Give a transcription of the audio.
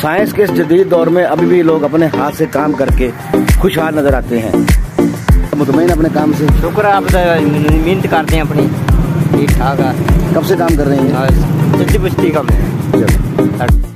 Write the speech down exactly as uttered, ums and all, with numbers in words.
Science के इस जदीद दौर में अभी भी लोग अपने हाथ से काम करके खुशहाल नजर आते हैं। मुतमईन अपने काम से? शुक्र है, आप मेहनत करते हैं अपनी, ठीक ठाक है। कब से काम कर रहे हैं? जल्दी पुश्ती कम है।